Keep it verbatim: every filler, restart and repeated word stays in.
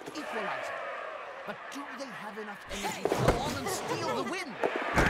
equalizer. But do they have enough energy to go on and steal the win?